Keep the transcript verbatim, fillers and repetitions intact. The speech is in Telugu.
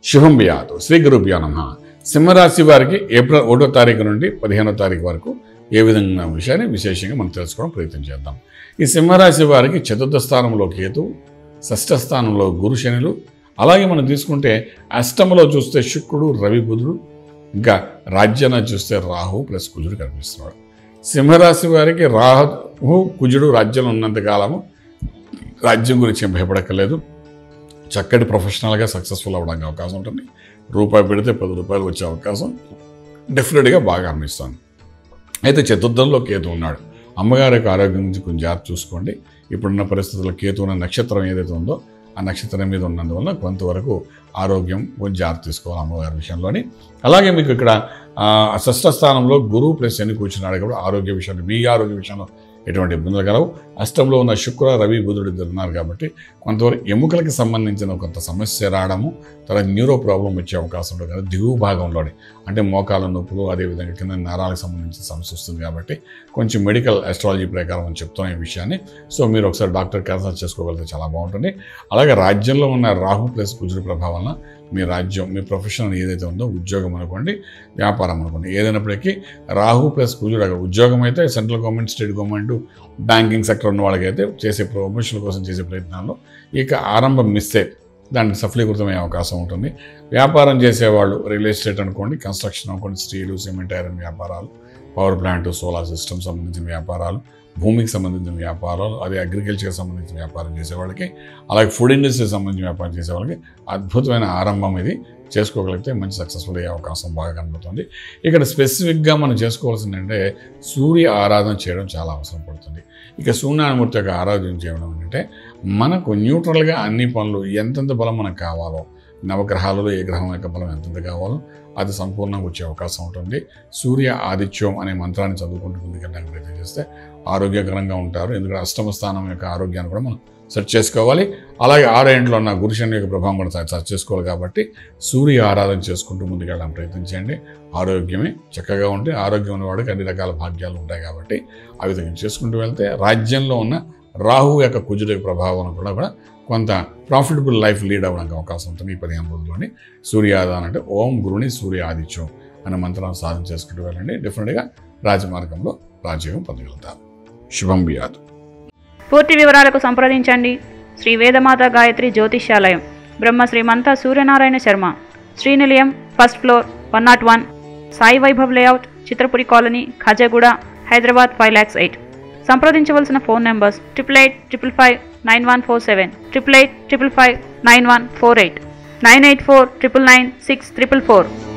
శుభం బియాదు. శ్రీ గురుభ్యో నమః. సింహరాశి వారికి ఏప్రిల్ ఒకటో తారీఖు నుండి పదిహేనో తారీఖు వరకు ఏ విధంగా విషయాన్ని విశేషంగా మనం తెలుసుకోవడం ప్రయత్నం చేద్దాం. ఈ సింహరాశి వారికి చతుర్థ స్థానంలో కేతు, షష్ఠ స్థానంలో గురు శనులు, అలాగే మనం తీసుకుంటే అష్టమలో చూస్తే శుక్రుడు, రవి, బుధుడు, ఇంకా రాజ్యాన్ని చూస్తే రాహు ప్లస్ కుజుడు కనిపిస్తున్నాడు. సింహరాశి వారికి రాహు కుజుడు రాజ్యంలో ఉన్నంత కాలము రాజ్యం గురించి ఏం భయపడక్కర్లేదు. చక్కటి ప్రొఫెషనల్గా సక్సెస్ఫుల్ అవ్వడానికి అవకాశం ఉంటుంది. రూపాయి పెడితే పది రూపాయలు వచ్చే అవకాశం డెఫినెట్గా బాగా అనిపిస్తుంది. అయితే చతుర్థంలో కేతు ఉన్నాడు. అమ్మగారి యొక్క ఆరోగ్యం గురించి కొంచెం జాగ్రత్త చూసుకోండి. ఇప్పుడున్న పరిస్థితుల్లో కేతు ఉన్న నక్షత్రం ఏదైతే ఉందో ఆ నక్షత్రం మీద ఉన్నందువల్ల కొంతవరకు ఆరోగ్యం కొంచెం జాగ్రత్త తీసుకోవాలి అమ్మగారి విషయంలోని. అలాగే మీకు ఇక్కడ షష్ఠ స్థానంలో గురువు ప్లస్ శని కూర్చున్నాడు కాబట్టి ఆరోగ్య విషయంలో మీ ఆరోగ్య విషయంలో ఎటువంటి ఇబ్బందులు కలవు. అష్టంలో ఉన్న శుక్ర, రవి, బుధుడు ఇద్దరు ఉన్నారు కాబట్టి కొంతవరకు ఎముకలకి సంబంధించిన కొంత సమస్య రావడము, తర్వాత న్యూరో ప్రాబ్లం వచ్చే అవకాశం ఉంటుంది కదా దిగువ భాగంలోనే, అంటే మోకాల నొప్పులు, అదేవిధంగా కింద నరాలకు సంబంధించిన సమస్య వస్తుంది కాబట్టి కొంచెం మెడికల్ ఆస్ట్రాలజీ ప్రకారం అని చెప్తున్న ఈ విషయాన్ని. సో మీరు ఒకసారి డాక్టర్ కన్సల్ట్ చేసుకోగలిగితే చాలా బాగుంటుంది. అలాగే రాజ్యంలో ఉన్న రాహు ప్లస్ కుజుడు ప్రభావం మీ రాజ్యం, మీ ప్రొఫెషన్ ఏదైతే ఉందో ఉద్యోగం అనుకోండి, వ్యాపారం అనుకోండి, ఏదైనప్పటికీ రాహు ప్లస్ కుజుడు అక్కడ ఉద్యోగం అయితే central government, state government, banking sector ఉన్న వాళ్ళకైతే చేసే ప్రమోషన్ కోసం చేసే ప్రయత్నాల్లో ఇక ఆరంభం మిస్తే దానికి సఫలీకృతమయ్యే అవకాశం ఉంటుంది. వ్యాపారం చేసేవాళ్ళు రియల్ ఎస్టేట్ అనుకోండి, కన్స్ట్రక్షన్ అనుకోండి, స్టీలు, సిమెంట్, ఐరన్ వ్యాపారాలు, పవర్ ప్లాంట్, సోలార్ సిస్టమ్ సంబంధించిన వ్యాపారాలు, భూమికి సంబంధించిన వ్యాపారాలు, అదే అగ్రికల్చర్కి సంబంధించిన వ్యాపారం చేసేవాళ్ళకి, అలాగే ఫుడ్ ఇండస్ట్రీకి సంబంధించిన వ్యాపారం చేసే వాళ్ళకి అద్భుతమైన ఆరంభం ఇది చేసుకోగలిగితే మంచి సక్సెస్ఫుల్ అయ్యే అవకాశం బాగా కనబడుతుంది. ఇక్కడ స్పెసిఫిక్గా మనం చేసుకోవాల్సిందంటే సూర్య ఆరాధన చేయడం చాలా అవసరం పడుతుంది. ఇక సూర్యనారాయణమూర్తి యొక్క ఆరాధన చేయడం అంటే మనకు న్యూట్రల్గా అన్ని పనులు ఎంతెంత బలం మనకు కావాలో, నవగ్రహాలలో ఏ గ్రహం యొక్క బలం ఎంతెంత కావాలో అది సంపూర్ణంగా వచ్చే అవకాశం ఉంటుంది. సూర్య ఆదిత్యం అనే మంత్రాన్ని చదువుకుంటూ ముందుకెళ్ళడానికి ప్రయత్నం చేస్తే ఆరోగ్యకరంగా ఉంటారు. ఎందుకంటే అష్టమ స్థానం యొక్క ఆరోగ్యాన్ని కూడా మనం సెర్చ్ చేసుకోవాలి. అలాగే ఆరో ఇంట్లో ఉన్న గురుశని యొక్క ప్రభావం కూడా సెర్చ్ చేసుకోవాలి. కాబట్టి సూర్య ఆరాధన చేసుకుంటూ ముందుకెళ్ళడానికి ప్రయత్నం చేయండి. ఆరోగ్యమే చక్కగా ఉంటే ఆరోగ్యం ఉన్నవాడికి అన్ని రకాల భాగ్యాలు ఉంటాయి కాబట్టి ఆ విధంగా చేసుకుంటూ వెళ్తే రాజ్యంలో ఉన్న రాహు యొక్క కుజుడి ప్రభావం కూడా కూడా కొంత ప్రాఫిటబుల్ లైఫ్ లీడ్ అవ్వడానికి అవకాశం ఉంటుంది. ఈ పదిహేను రోజుల్లోని సూర్య ఆరాధన అంటే ఓం గురుని సూర్య ఆదిత్యం అనే మంత్రాన్ని సాధన చేసుకుంటూ వెళ్ళండి. డెఫినెట్గా రాజమార్గంలో రాజ్యం పొందగలుగుతారు. శుభం బియాదు. పూర్తి వివరాలకు సంప్రదించండి Shri Vedamata Gayatri Jyotishyalayam, Brahmashri Manta Suryanarayana Sharma, Srinilayam, first floor, one nought one, Sai Vaibhav layout, Chitrapuri colony, Khajaguda, Hyderabad five lakhs eight. సంప్రదించవలసిన phone numbers triple eight triple five nine one four seven, triple eight triple five nine one four eight, nine eight four triple nine six triple four.